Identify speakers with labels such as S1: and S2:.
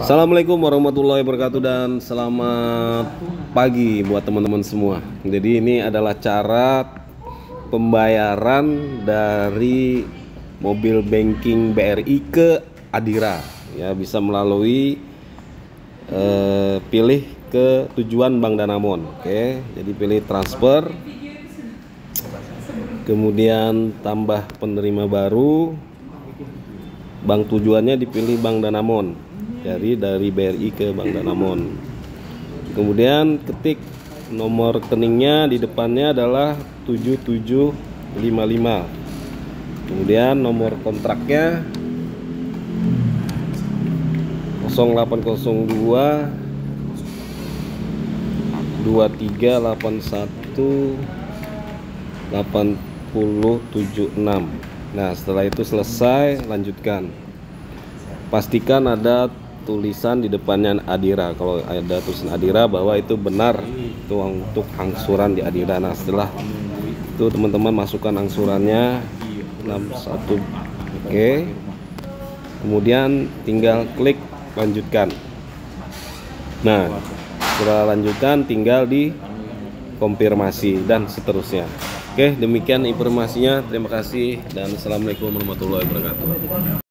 S1: Assalamualaikum warahmatullahi wabarakatuh dan selamat pagi buat teman-teman semua. Jadi ini adalah cara pembayaran dari mobil banking BRI ke Adira. Ya, bisa melalui pilih ke tujuan Bank Danamon. Oke, jadi pilih transfer. Kemudian tambah penerima baru. Bank tujuannya dipilih Bank Danamon. Dari BRI ke Bank Danamon. Kemudian ketik nomor rekeningnya, di depannya adalah 7755. Kemudian nomor kontraknya 0802 2381 8076. Nah, setelah itu selesai, lanjutkan. Pastikan ada tulisan di depannya Adira. Kalau ada tulisan Adira, bahwa itu benar, itu untuk angsuran di Adira. Nah, setelah itu teman-teman masukkan angsurannya 61. Oke. Kemudian tinggal klik lanjutkan. Nah, setelah lanjutkan tinggal di konfirmasi dan seterusnya. Oke, demikian informasinya. Terima kasih dan assalamualaikum warahmatullahi wabarakatuh.